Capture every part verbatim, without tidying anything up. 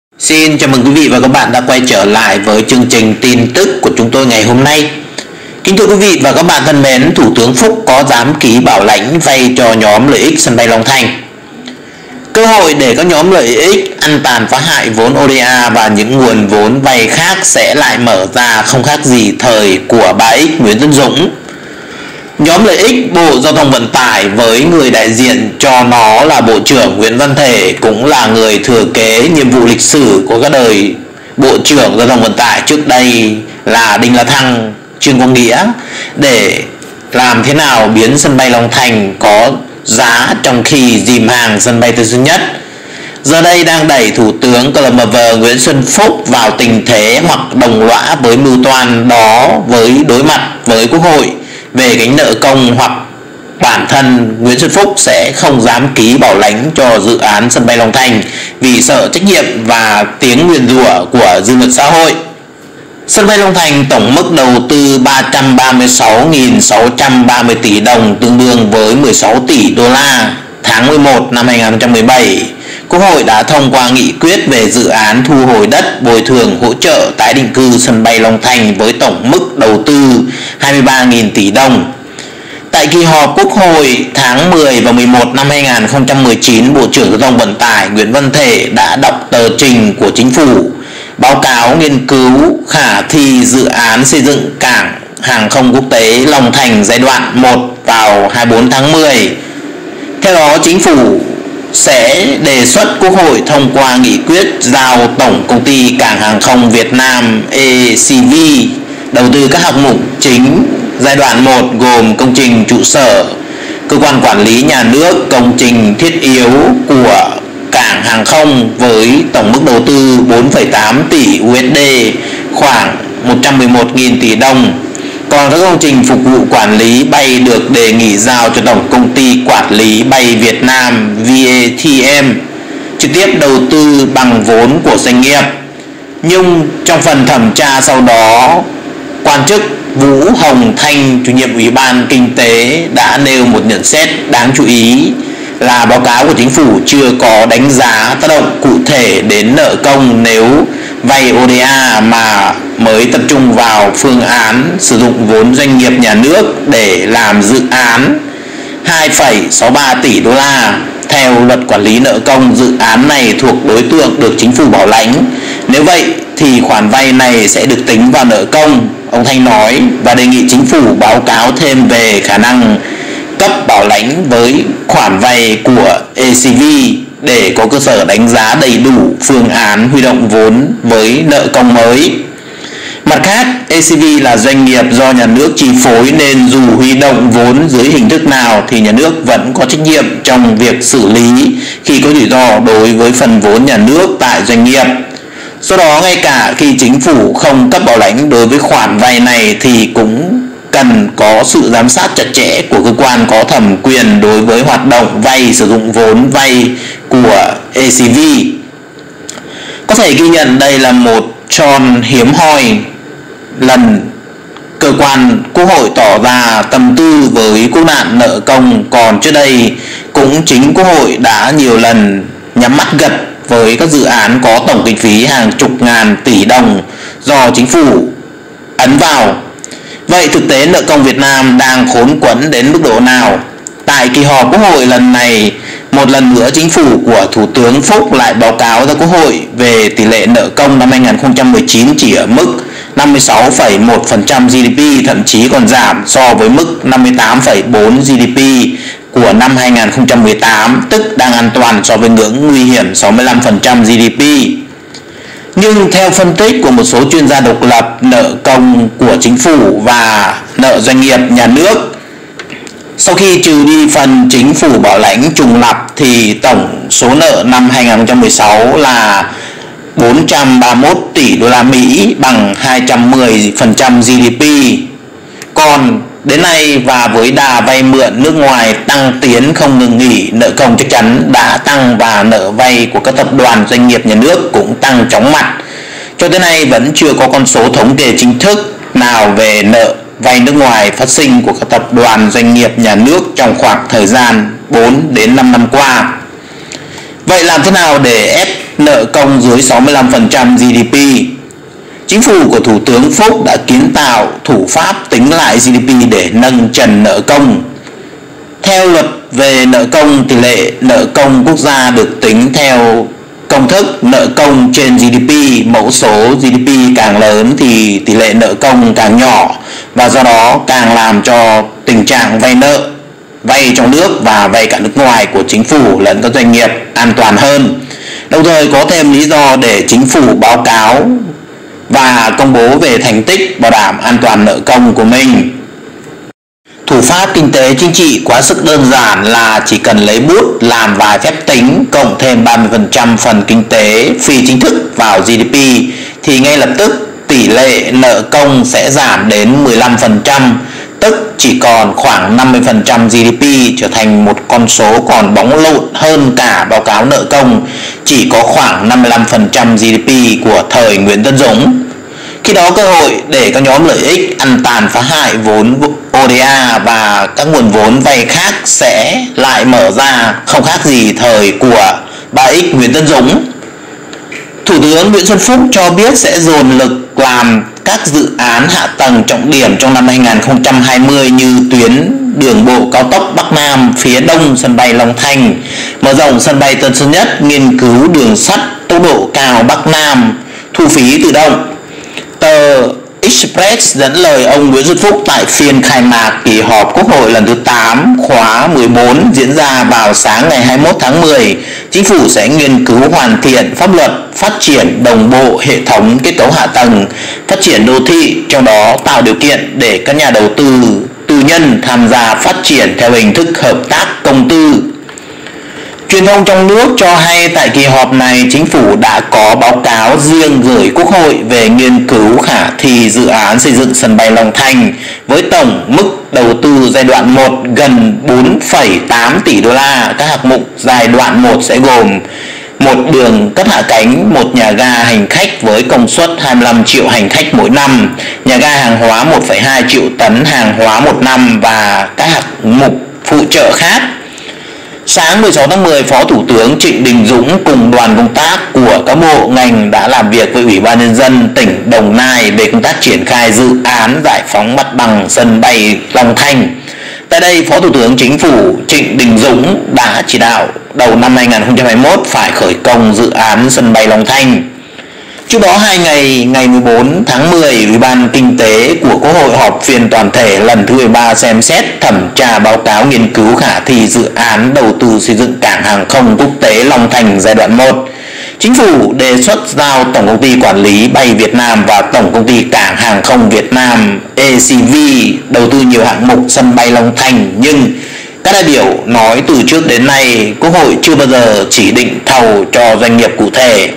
Xin chào mừng quý vị và các bạn đã quay trở lại với chương trình tin tức của chúng tôi ngày hôm nay. Kính thưa quý vị và các bạn thân mến, Thủ tướng Phúc có dám ký bảo lãnh vay cho nhóm lợi ích sân bay Long Thành. Cơ hội để các nhóm lợi ích ăn tàn phá hại vốn ô đê a và những nguồn vốn vay khác sẽ lại mở ra không khác gì thời của ba X Nguyễn Tấn Dũng. Nhóm lợi ích Bộ Giao thông Vận tải với người đại diện cho nó là Bộ trưởng Nguyễn Văn Thể cũng là người thừa kế nhiệm vụ lịch sử của các đời Bộ trưởng Giao thông Vận tải trước đây là Đinh La Thăng, Trương Quang Nghĩa để làm thế nào biến sân bay Long Thành có giá trong khi dìm hàng sân bay Tân Sơn Nhất. Giờ đây đang đẩy Thủ tướng cờ lờ em vê Nguyễn Xuân Phúc vào tình thế hoặc đồng lõa với mưu toan đó với đối mặt với Quốc hội về gánh nợ công, hoặc bản thân Nguyễn Xuân Phúc sẽ không dám ký bảo lãnh cho dự án sân bay Long Thành vì sợ trách nhiệm và tiếng nguyền rủa của dư luận xã hội. Sân bay Long Thành tổng mức đầu tư ba trăm ba mươi sáu nghìn sáu trăm ba mươi tỷ đồng, tương đương với mười sáu tỷ đô la. Tháng mười một năm hai nghìn không trăm mười bảy, Quốc hội đã thông qua nghị quyết về dự án thu hồi đất, bồi thường, hỗ trợ tái định cư sân bay Long Thành với tổng mức đầu tư hai mươi ba nghìn tỷ đồng. Tại kỳ họp Quốc hội tháng mười và mười một năm hai nghìn không trăm mười chín, Bộ trưởng Giao thông Vận tải Nguyễn Văn Thể đã đọc tờ trình của Chính phủ báo cáo nghiên cứu khả thi dự án xây dựng cảng hàng không quốc tế Long Thành giai đoạn một vào hai mươi bốn tháng mười. Theo đó, Chính phủ sẽ đề xuất Quốc hội thông qua nghị quyết giao Tổng Công ty Cảng Hàng không Việt Nam e xê vê đầu tư các hạng mục chính giai đoạn một gồm công trình trụ sở, cơ quan quản lý nhà nước, công trình thiết yếu của cảng hàng không với tổng mức đầu tư bốn phẩy tám tỷ u ét đê, khoảng một trăm mười một nghìn tỷ đồng. Còn các công trình phục vụ quản lý bay được đề nghị giao cho Tổng Công ty Quản lý Bay Việt Nam vê a tê em trực tiếp đầu tư bằng vốn của doanh nghiệp. Nhưng trong phần thẩm tra sau đó, quan chức Vũ Hồng Thanh, chủ nhiệm Ủy ban Kinh tế đã nêu một nhận xét đáng chú ý là báo cáo của Chính phủ chưa có đánh giá tác động cụ thể đến nợ công nếu vay ô đê a, mà mới tập trung vào phương án sử dụng vốn doanh nghiệp nhà nước để làm dự án hai phẩy sáu mươi ba tỷ đô la. Theo luật quản lý nợ công, dự án này thuộc đối tượng được Chính phủ bảo lãnh. Nếu vậy thì khoản vay này sẽ được tính vào nợ công, ông Thanh nói, và đề nghị Chính phủ báo cáo thêm về khả năng cấp bảo lãnh với khoản vay của e xê vê để có cơ sở đánh giá đầy đủ phương án huy động vốn với nợ công mới. Mặt khác, e xê vê là doanh nghiệp do nhà nước chi phối nên dù huy động vốn dưới hình thức nào thì nhà nước vẫn có trách nhiệm trong việc xử lý khi có rủi ro đối với phần vốn nhà nước tại doanh nghiệp. Do đó, ngay cả khi Chính phủ không cấp bảo lãnh đối với khoản vay này thì cũng cần có sự giám sát chặt chẽ của cơ quan có thẩm quyền đối với hoạt động vay sử dụng vốn vay của e xê vê. Có thể ghi nhận đây là một tròn hiếm hoi lần cơ quan Quốc hội tỏ ra tâm tư với quốc nạn nợ công, còn trước đây cũng chính Quốc hội đã nhiều lần nhắm mắt gật với các dự án có tổng kinh phí hàng chục ngàn tỷ đồng do Chính phủ ấn vào. Vậy thực tế nợ công Việt Nam đang khốn quẫn đến mức độ nào? Tại kỳ họp Quốc hội lần này, một lần nữa Chính phủ của Thủ tướng Phúc lại báo cáo ra Quốc hội về tỷ lệ nợ công năm hai nghìn không trăm mười chín chỉ ở mức năm mươi sáu phẩy một phần trăm giê đê pê, thậm chí còn giảm so với mức năm mươi tám phẩy bốn giê đê pê của năm hai nghìn không trăm mười tám, tức đang an toàn so với ngưỡng nguy hiểm sáu mươi lăm phần trăm giê đê pê. Nhưng theo phân tích của một số chuyên gia độc lập, nợ công của Chính phủ và nợ doanh nghiệp nhà nước sau khi trừ đi phần Chính phủ bảo lãnh trùng lặp thì tổng số nợ năm hai nghìn không trăm mười sáu là bốn trăm ba mươi mốt tỷ đô la Mỹ, bằng hai trăm mười phần trăm giê đê pê. Còn đến nay và với đà vay mượn nước ngoài tăng tiến không ngừng nghỉ, nợ công chắc chắn đã tăng và nợ vay của các tập đoàn doanh nghiệp nhà nước cũng tăng chóng mặt. Cho tới nay vẫn chưa có con số thống kê chính thức nào về nợ vay nước ngoài phát sinh của các tập đoàn doanh nghiệp nhà nước trong khoảng thời gian bốn đến năm năm qua. Vậy làm thế nào để ép nợ nợ công dưới sáu mươi lăm phần trăm giê đê pê. Chính phủ của Thủ tướng Phúc đã kiến tạo thủ pháp tính lại giê đê pê để nâng trần nợ công. Theo luật về nợ công, tỷ lệ nợ công quốc gia được tính theo công thức nợ công trên giê đê pê. Mẫu số giê đê pê càng lớn thì tỷ lệ nợ công càng nhỏ, và do đó càng làm cho tình trạng vay nợ, vay trong nước và vay cả nước ngoài của chính phủ lẫn các doanh nghiệp an toàn hơn. Đồng thời có thêm lý do để chính phủ báo cáo và công bố về thành tích bảo đảm an toàn nợ công của mình. Thủ pháp kinh tế chính trị quá sức đơn giản là chỉ cần lấy bút làm vài phép tính cộng thêm ba mươi phần trăm phần kinh tế phi chính thức vào giê đê pê thì ngay lập tức tỷ lệ nợ công sẽ giảm đến mười lăm phần trăm, tức chỉ còn khoảng năm mươi phần trăm giê đê pê, trở thành một con số còn bóng lộn hơn cả báo cáo nợ công chỉ có khoảng năm mươi lăm phần trăm giê đê pê của thời Nguyễn Tấn Dũng. Khi đó cơ hội để các nhóm lợi ích ăn tàn phá hại vốn ô đê a và các nguồn vốn vay khác sẽ lại mở ra, không khác gì thời của ba ích Nguyễn Tấn Dũng. Thủ tướng Nguyễn Xuân Phúc cho biết sẽ dồn lực làm các dự án hạ tầng trọng điểm trong năm hai nghìn không trăm hai mươi như tuyến đường bộ cao tốc Bắc Nam phía đông sân bay Long Thành, mở rộng sân bay Tân Sơn Nhất, nghiên cứu đường sắt tốc độ cao Bắc Nam, thu phí tự động. Tờ Express dẫn lời ông Nguyễn Xuân Phúc tại phiên khai mạc kỳ họp Quốc hội lần thứ tám khóa mười bốn diễn ra vào sáng ngày hai mươi mốt tháng mười. Chính phủ sẽ nghiên cứu hoàn thiện pháp luật, phát triển đồng bộ hệ thống kết cấu hạ tầng, phát triển đô thị, trong đó tạo điều kiện để các nhà đầu tư tư nhân tham gia phát triển theo hình thức hợp tác công tư. Truyền thông trong nước cho hay tại kỳ họp này, chính phủ đã có báo cáo riêng gửi Quốc hội về nghiên cứu khả thi dự án xây dựng sân bay Long Thành với tổng mức đầu tư giai đoạn một gần bốn phẩy tám tỷ đô la. Các hạng mục giai đoạn một sẽ gồm một đường cất hạ cánh, một nhà ga hành khách với công suất hai mươi lăm triệu hành khách mỗi năm, nhà ga hàng hóa một phẩy hai triệu tấn hàng hóa một năm và các hạng mục phụ trợ khác. Sáng mười sáu tháng mười, Phó Thủ tướng Trịnh Đình Dũng cùng đoàn công tác của các bộ ngành đã làm việc với Ủy ban Nhân dân tỉnh Đồng Nai về công tác triển khai dự án giải phóng mặt bằng sân bay Long Thành. Tại đây, Phó Thủ tướng Chính phủ Trịnh Đình Dũng đã chỉ đạo đầu năm hai nghìn không trăm hai mươi mốt phải khởi công dự án sân bay Long Thành. Trước đó hai ngày, ngày mười bốn tháng mười, Ủy ban Kinh tế của Quốc hội họp phiên toàn thể lần thứ mười ba xem xét thẩm tra báo cáo nghiên cứu khả thi dự án đầu tư xây dựng cảng hàng không quốc tế Long Thành giai đoạn một. Chính phủ đề xuất giao Tổng công ty Quản lý bay Việt Nam và Tổng công ty Cảng hàng không Việt Nam e xê vê đầu tư nhiều hạng mục sân bay Long Thành, nhưng các đại biểu nói từ trước đến nay Quốc hội chưa bao giờ chỉ định thầu cho doanh nghiệp cụ thể.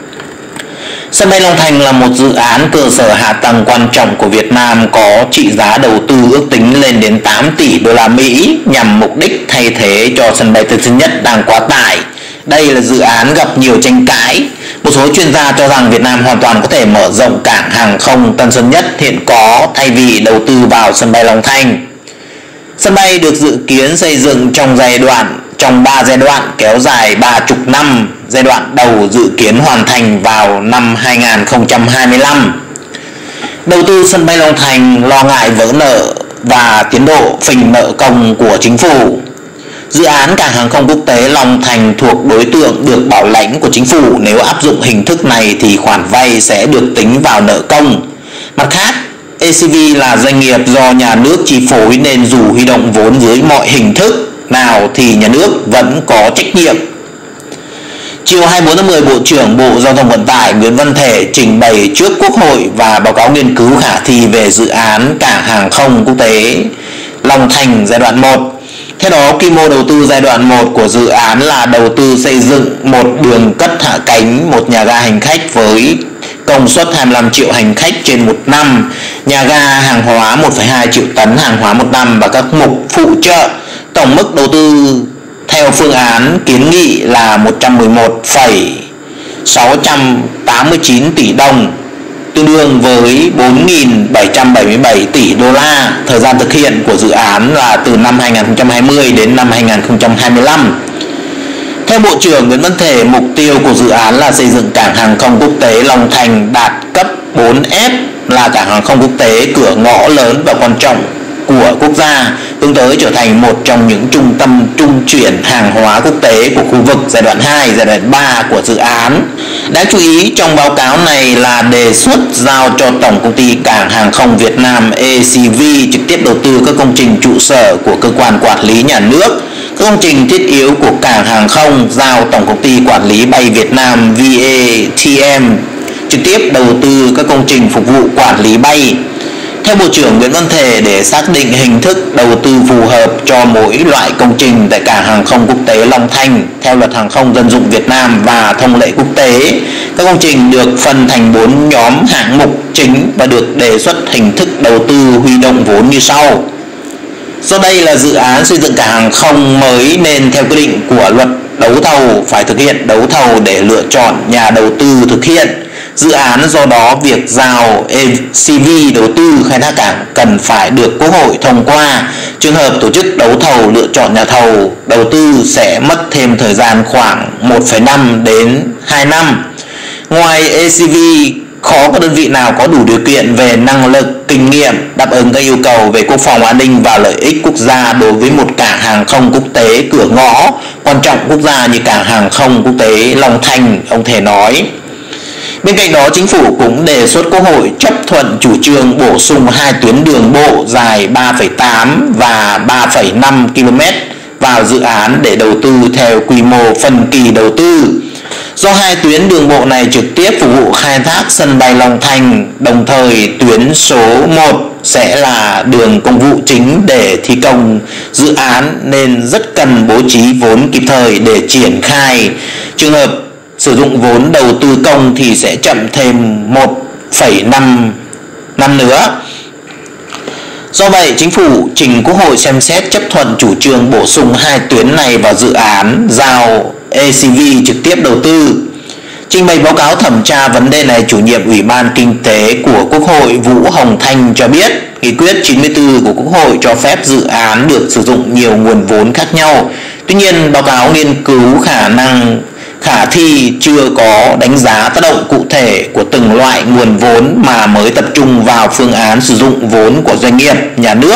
Sân bay Long Thành là một dự án cơ sở hạ tầng quan trọng của Việt Nam có trị giá đầu tư ước tính lên đến tám tỷ đô la Mỹ nhằm mục đích thay thế cho sân bay Tân Sơn Nhất đang quá tải. Đây là dự án gặp nhiều tranh cãi. Một số chuyên gia cho rằng Việt Nam hoàn toàn có thể mở rộng cảng hàng không Tân Sơn Nhất hiện có thay vì đầu tư vào sân bay Long Thành. Sân bay được dự kiến xây dựng trong giai đoạn trong ba giai đoạn kéo dài ba mươi năm. Giai đoạn đầu dự kiến hoàn thành vào năm hai nghìn không trăm hai mươi lăm. Đầu tư sân bay Long Thành lo ngại vỡ nợ và tiến độ phình nợ công của chính phủ. Dự án cảng hàng không quốc tế Long Thành thuộc đối tượng được bảo lãnh của chính phủ. Nếu áp dụng hình thức này thì khoản vay sẽ được tính vào nợ công. Mặt khác, e xê vê là doanh nghiệp do nhà nước chi phối nên dù huy động vốn dưới mọi hình thức nào thì nhà nước vẫn có trách nhiệm. Chiều hai mươi bốn tháng mười, Bộ trưởng Bộ Giao thông Vận tải Nguyễn Văn Thể trình bày trước Quốc hội và báo cáo nghiên cứu khả thi về dự án cảng hàng không quốc tế Long Thành giai đoạn một. Theo đó, quy mô đầu tư giai đoạn một của dự án là đầu tư xây dựng một đường cất hạ cánh, một nhà ga hành khách với công suất hai mươi lăm triệu hành khách trên một năm, nhà ga hàng hóa một phẩy hai triệu tấn hàng hóa một năm và các mục phụ trợ. Tổng mức đầu tư theo phương án kiến nghị là một trăm mười một phẩy sáu trăm tám mươi chín tỷ đồng, tương đương với bốn nghìn bảy trăm bảy mươi bảy tỷ đô la. Thời gian thực hiện của dự án là từ năm hai nghìn không trăm hai mươi đến năm hai nghìn không trăm hai mươi lăm. Theo Bộ trưởng Nguyễn Văn Thể, mục tiêu của dự án là xây dựng cảng hàng không quốc tế Long Thành đạt cấp bốn F, là cảng hàng không quốc tế cửa ngõ lớn và quan trọng của quốc gia, hướng tới trở thành một trong những trung tâm trung chuyển hàng hóa quốc tế của khu vực giai đoạn hai, giai đoạn ba của dự án. Đáng chú ý trong báo cáo này là đề xuất giao cho Tổng Công ty Cảng Hàng không Việt Nam A C V trực tiếp đầu tư các công trình trụ sở của cơ quan quản lý nhà nước, các công trình thiết yếu của cảng hàng không, giao Tổng Công ty Quản lý Bay Việt Nam V A T M trực tiếp đầu tư các công trình phục vụ quản lý bay. Theo Bộ trưởng Nguyễn Văn Thể, để xác định hình thức đầu tư phù hợp cho mỗi loại công trình tại cảng hàng không quốc tế Long Thành theo Luật Hàng không Dân dụng Việt Nam và thông lệ quốc tế, các công trình được phân thành bốn nhóm hạng mục chính và được đề xuất hình thức đầu tư huy động vốn như sau. Do đây là dự án xây dựng cảng hàng không mới nên theo quy định của Luật đấu thầu phải thực hiện đấu thầu để lựa chọn nhà đầu tư thực hiện dự án. Do đó việc giao A C V đầu tư khai thác cảng cần phải được Quốc hội thông qua. Trường hợp tổ chức đấu thầu lựa chọn nhà thầu đầu tư sẽ mất thêm thời gian khoảng một phẩy năm đến hai năm. Ngoài A C V, khó có đơn vị nào có đủ điều kiện về năng lực, kinh nghiệm đáp ứng các yêu cầu về quốc phòng an ninh và lợi ích quốc gia đối với một cảng hàng không quốc tế cửa ngõ quan trọng quốc gia như cảng hàng không quốc tế Long Thành, ông Thể nói. Bên cạnh đó, Chính phủ cũng đề xuất Quốc hội chấp thuận chủ trương bổ sung hai tuyến đường bộ dài ba phẩy tám và ba phẩy năm ki lô mét vào dự án để đầu tư theo quy mô phân kỳ đầu tư. Do hai tuyến đường bộ này trực tiếp phục vụ khai thác sân bay Long Thành, đồng thời tuyến số một sẽ là đường công vụ chính để thi công dự án nên rất cần bố trí vốn kịp thời để triển khai. Trường hợp sử dụng vốn đầu tư công thì sẽ chậm thêm một phẩy năm năm nữa. Do vậy, Chính phủ trình Quốc hội xem xét chấp thuận chủ trương bổ sung hai tuyến này vào dự án, giao A C V trực tiếp đầu tư. Trình bày báo cáo thẩm tra vấn đề này, Chủ nhiệm Ủy ban Kinh tế của Quốc hội Vũ Hồng Thanh cho biết, Nghị quyết chín mươi tư của Quốc hội cho phép dự án được sử dụng nhiều nguồn vốn khác nhau. Tuy nhiên, báo cáo nghiên cứu khả năng khả thi chưa có đánh giá tác động cụ thể của từng loại nguồn vốn mà mới tập trung vào phương án sử dụng vốn của doanh nghiệp, nhà nước,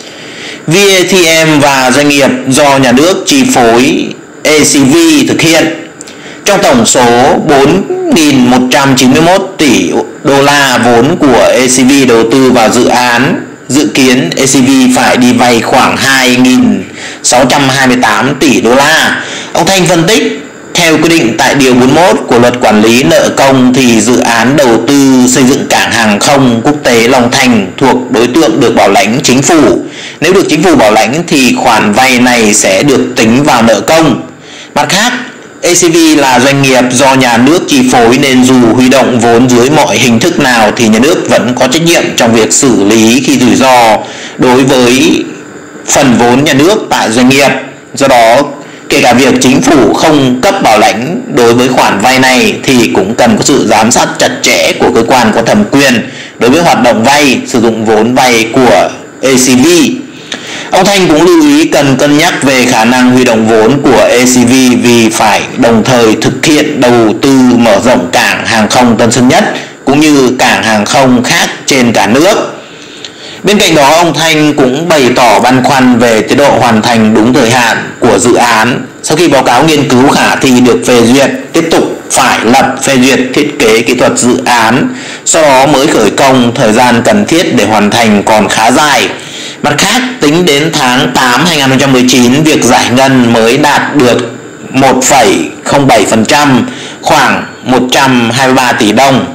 V A T M và doanh nghiệp do nhà nước chi phối A C V thực hiện. Trong tổng số bốn nghìn một trăm chín mươi mốt tỷ đô la vốn của A C V đầu tư vào dự án, dự kiến A C V phải đi vay khoảng hai nghìn sáu trăm hai mươi tám tỷ đô la. Ông Thanh phân tích, theo quy định tại Điều bốn mươi mốt của Luật Quản lý Nợ Công thì dự án đầu tư xây dựng cảng hàng không quốc tế Long Thành thuộc đối tượng được bảo lãnh Chính phủ. Nếu được Chính phủ bảo lãnh thì khoản vay này sẽ được tính vào nợ công. Mặt khác, A C V là doanh nghiệp do nhà nước chi phối nên dù huy động vốn dưới mọi hình thức nào thì nhà nước vẫn có trách nhiệm trong việc xử lý khi rủi ro đối với phần vốn nhà nước tại doanh nghiệp. Do đó, kể cả việc Chính phủ không cấp bảo lãnh đối với khoản vay này thì cũng cần có sự giám sát chặt chẽ của cơ quan có thẩm quyền đối với hoạt động vay, sử dụng vốn vay của A C V. Ông Thanh cũng lưu ý cần cân nhắc về khả năng huy động vốn của A C V vì phải đồng thời thực hiện đầu tư mở rộng cảng hàng không Tân Sơn Nhất cũng như cảng hàng không khác trên cả nước. Bên cạnh đó, ông Thanh cũng bày tỏ băn khoăn về tiến độ hoàn thành đúng thời hạn của dự án. Sau khi báo cáo nghiên cứu khả thi được phê duyệt, tiếp tục phải lập phê duyệt thiết kế kỹ thuật dự án, sau đó mới khởi công. Thời gian cần thiết để hoàn thành còn khá dài. Mặt khác, tính đến tháng tám năm hai nghìn không trăm mười chín, việc giải ngân mới đạt được một phẩy không bảy phần trăm, khoảng một trăm hai mươi ba tỷ đồng.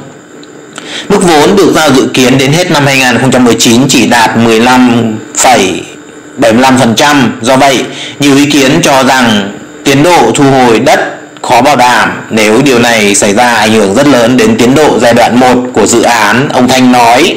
Mức vốn được giao dự kiến đến hết năm hai nghìn không trăm mười chín chỉ đạt mười lăm phẩy bảy mươi lăm phần trăm. Do vậy, nhiều ý kiến cho rằng tiến độ thu hồi đất khó bảo đảm. Nếu điều này xảy ra ảnh hưởng rất lớn đến tiến độ giai đoạn một của dự án, ông Thanh nói.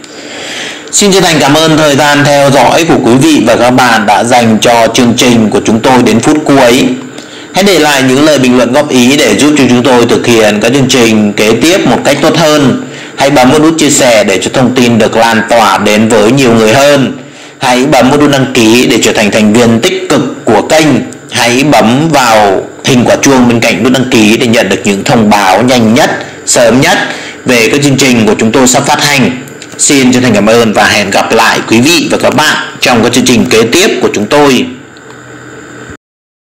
Xin chân thành cảm ơn thời gian theo dõi của quý vị và các bạn đã dành cho chương trình của chúng tôi đến phút cuối. Hãy để lại những lời bình luận góp ý để giúp cho chúng tôi thực hiện các chương trình kế tiếp một cách tốt hơn. Hãy bấm vào nút chia sẻ để cho thông tin được lan tỏa đến với nhiều người hơn. Hãy bấm vào nút đăng ký để trở thành thành viên tích cực của kênh. Hãy bấm vào hình quả chuông bên cạnh nút đăng ký để nhận được những thông báo nhanh nhất, sớm nhất về các chương trình của chúng tôi sắp phát hành. Xin chân thành cảm ơn và hẹn gặp lại quý vị và các bạn trong các chương trình kế tiếp của chúng tôi.